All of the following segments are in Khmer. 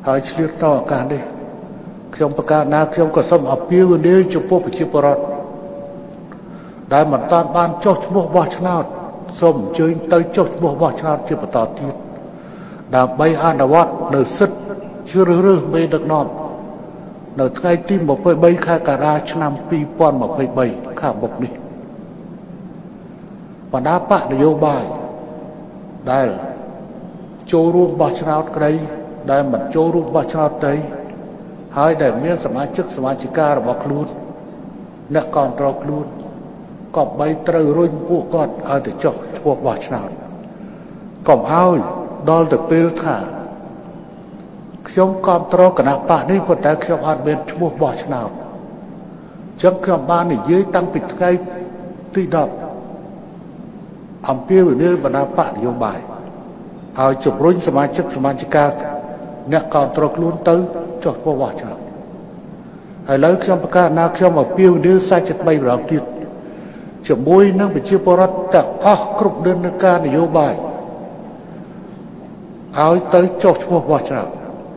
ហើយឆ្លៀតតឱកាសនេះខ្ញុំប្រកាសណាខ្ញុំក៏សូមអពាវនាវចំពោះប្រជាពលរដ្ឋដែលមិនតាន់បានចុះឈ្មោះបោះឆ្នោតសូមអញ្ជើញទៅចុះឈ្មោះបោះឆ្នោតជាបន្តទៀតដើម្បីអនុវត្តនៅសិទ្ធិជ្រើសរើសមេដឹកនាំនៅថ្ងៃទី23ខែកក្កដាឆ្នាំ2023ខាងមុខនេះបណ្ដាបកនយោបាយដែលចូលរួមបោះឆ្នោតក្តីដែលមិនចូលរួមបោះឆ្នោតក្តីហើយដែលមានសមាជិកសមាជិការបស់ខ្លួនអ្នកគ្រប់គ្រងខ្លួនក៏បីត្រូវរុញពួកគាត់ឲ្យទៅចុះឈ្មោះបោះឆ្នោតកុំឲ្យដល់ទៅពេលថាខ្ញុំគ្រប់គ្រងគណៈបកនេះប៉ុន្តែខ្ញុំអត់មានឈ្មោះបោះឆ្នោតអញ្ចឹងខ្ញុំបាននិយាយតាំងពីថ្ងៃទី10អំពាវនាវបណ្ដាបកនយោបាយឲ្យជំរុញសមាជិកសមាជិកាអ្នកគ្រប់គ្រងខ្លួនទៅចុះឈ្មោះបោះឆ្នោតហើយឥឡូវខ្ញុំប្រកាសណាខ្ញុំអំពាវនាវសាច់ថ្មីម្ដងទៀតជាមួយនឹងប្រជាពលរដ្ឋទាំងអស់គ្រប់និន្នាការនយោបាយឲ្យទៅចុះឈ្មោះបោះឆ្នោត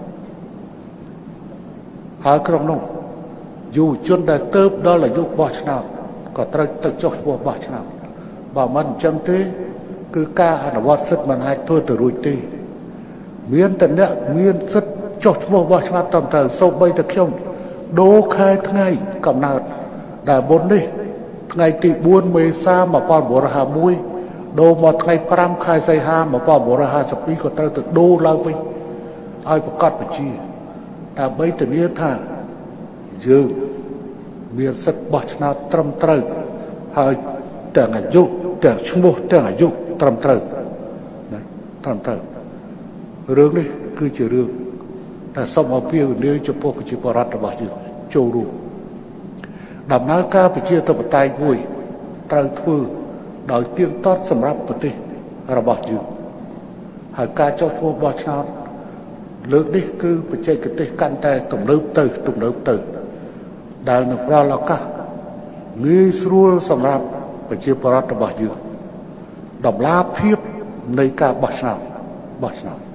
ហើយក្នុងនោះយុវជនដែលទៅដល់អាយុបោះឆ្នោតក៏ត្រូវទៅចុះឈ្មោះបោះឆ្នោតបើមិនអញ្ចឹងទេគឺការអនុវត្តសិទ្ធិមិនអាចធ្វើទៅរួចទេមានតែអ្នកមានសិទ្ធិចុះឈ្មោះបោះឆ្នោតត្រឹមត្រូវសូម្បីតែខ្ញុំដូរខែថ្ងៃកំណើតដែលមុននេះថ្ងៃទី4មេសា1951ដូរមកថ្ងៃ5ខែសីហា1952ក៏ត្រូវទៅដូរឡើងវិញឲ្យប្រកាសបញ្ជាដើម្បីធានាថាយើងមានសិទ្ធិបោះឆ្នោតត្រឹមត្រូវហើយទាំងអាយុទាំងឈ្មោះទាំងអាយុត្រឹមត្រូវណាត្រឹមត្រូវរឿងនេះគឺជារឿងដែលសូមអពាវនាវចំពោះប្រជាពលរដ្ឋរបស់យើងចូលរួមដំណើរការប្រជាធិបតេយ្យមួយត្រូវធ្វើដោយទៀងទាត់សម្រាប់ប្រទេសរបស់យើងហើយការចុះឈ្មោះបោះឆ្នោតលើកនេះគឺបច្ចេកទេសកាន់តែទំនើបទៅដែលនឹងផ្ដល់ឱកាសងាយស្រួលសម្រាប់ប្រជាពលរដ្ឋរបស់យើងដំណាភាពនៃការបោះឆ្នោត